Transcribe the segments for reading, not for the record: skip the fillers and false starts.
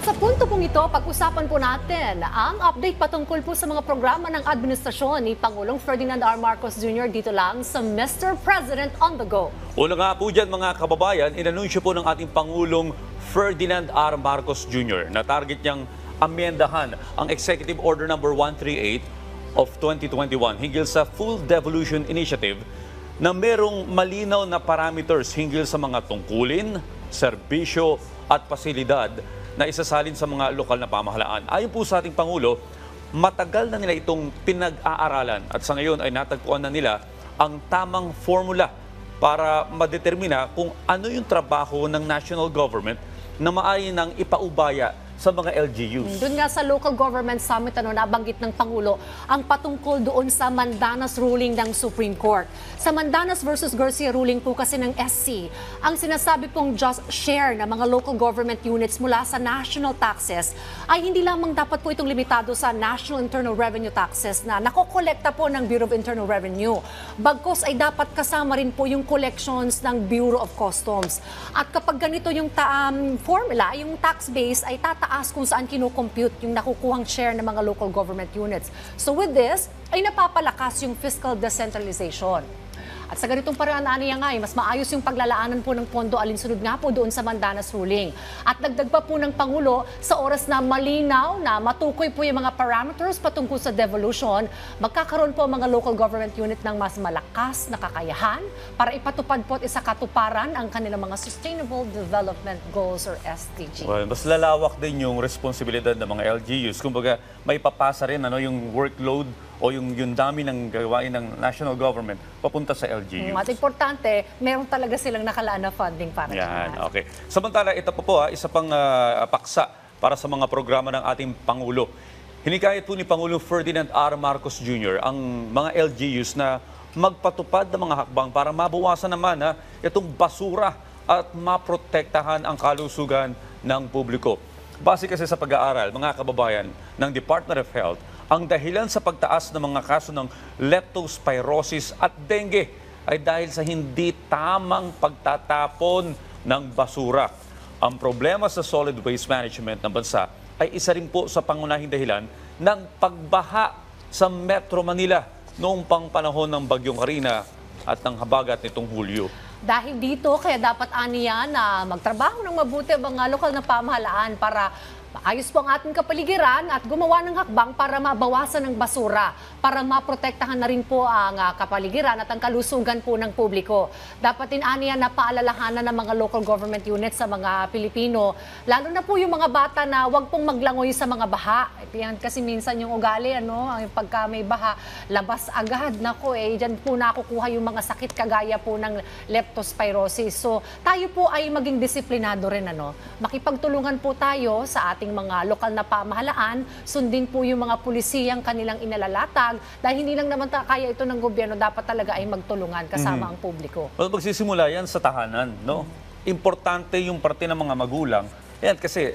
Sa punto pong ito, pag-usapan po natin ang update patungkol po sa mga programa ng administrasyon ni Pangulong Ferdinand R. Marcos Jr. dito lang sa Mr. President on the Go. Una nga po dyan mga kababayan, inanunsyo po ng ating Pangulong Ferdinand R. Marcos Jr. na target niyang amyendahan ang Executive Order No. 138 of 2021 hinggil sa Full Devolution Initiative na merong malinaw na parameters hinggil sa mga tungkulin, serbisyo at pasilidad na isasalin sa mga lokal na pamahalaan. Ayon po sa ating Pangulo, matagal na nila itong pinag-aaralan at sa ngayon ay natagpuan na nila ang tamang formula para madetermina kung ano yung trabaho ng national government na maaari nang ipaubaya sa mga LGUs. Doon nga sa Local Government Summit, nabanggit ng Pangulo ang patungkol doon sa Mandanas ruling ng Supreme Court. Sa Mandanas versus Garcia ruling po kasi ng SC, ang sinasabi pong just share ng mga local government units mula sa national taxes ay hindi lamang dapat po itong limitado sa National Internal Revenue Taxes na nakokolekta po ng Bureau of Internal Revenue. Bagkus ay dapat kasama rin po yung collections ng Bureau of Customs. At kapag ganito yung formula, yung tax base ay tataas kung saan kinukompute yung nakukuhang share ng mga local government units. So with this, ay napapalakas yung fiscal decentralization. At sa ganitong paraan niya nga, mas maayos yung paglalaanan po ng pondo alinsunod nga po doon sa Mandanas ruling. At dagdag pa po ng Pangulo, sa oras na malinaw na matukoy po yung mga parameters patungkol sa devolution, magkakaroon po ang mga local government unit ng mas malakas na kakayahan para ipatupad po at isakatuparan ang kanilang mga Sustainable Development Goals or SDG. Well, mas lalawak din yung responsibilidad ng mga LGUs. Kumbaga, may papasa rin yung workload o yung dami ng gawain ng national government papunta sa LGUs. At importante, meron talaga silang nakalaan na funding para yan. Okay. Samantala, ito po isa pang paksa para sa mga programa ng ating Pangulo. Hinikayat po ni Pangulong Ferdinand R. Marcos Jr. ang mga LGUs na magpatupad ng mga hakbang para mabawasan naman itong basura at maprotektahan ang kalusugan ng publiko. Base kasi sa pag-aaral, mga kababayan, ng Department of Health, ang dahilan sa pagtaas ng mga kaso ng leptospirosis at dengue ay dahil sa hindi tamang pagtatapon ng basura. Ang problema sa solid waste management ng bansa ay isa rin po sa pangunahing dahilan ng pagbaha sa Metro Manila noong pang panahon ng Bagyong Karina at ng habagat nitong Hulyo. Dahil dito, kaya dapat aniya na magtrabaho ng mabuti ang mga lokal na pamahalaan para maayos po ang ating kapaligiran at gumawa ng hakbang para mabawasan ng basura, para maprotektahan na rin po ang kapaligiran at ang kalusugan po ng publiko. Dapat din aniya na paalalahanan ng mga local government units sa mga Pilipino, lalo na po yung mga bata na wag pong maglangoy sa mga baha. Yan kasi minsan yung ugali, pagka may baha, labas agad. Nako, dyan po nakukuha yung mga sakit kagaya po ng leptospirosis. So tayo po ay maging disiplinado rin, makipagtulungan po tayo sa ating mga lokal na pamahalaan, sundin po yung mga pulisiyang kanilang inalalatag dahil hindi lang naman kaya ito ng gobyerno, dapat talaga ay magtulungan kasama ang publiko. Well, magsisimula yan sa tahanan, Importante yung parte ng mga magulang. Yan kasi,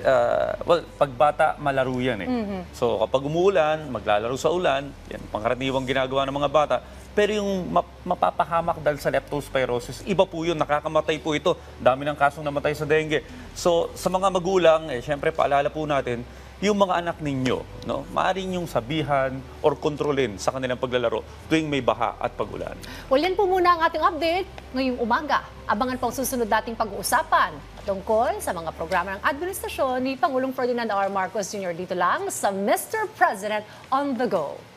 pag bata, malaro yan So kapag umuulan, maglalaro sa ulan, yan, pangkaraniwang ginagawa ng mga bata. Pero yung mapapahamak dahil sa leptospirosis, iba po yun, nakakamatay po ito. Dami ng kasong namatay sa dengue. So sa mga magulang, syempre paalala po natin, yung mga anak ninyo, maaaring yung sabihan or kontrolin sa kanilang paglalaro tuwing may baha at pag-ulan. Well, yan po muna ang ating update ngayong umaga. Abangan po ang susunod nating pag-uusapan tungkol sa mga programa ng administrasyon ni Pangulong Ferdinand R. Marcos Jr. dito lang sa Mr. President on the Go.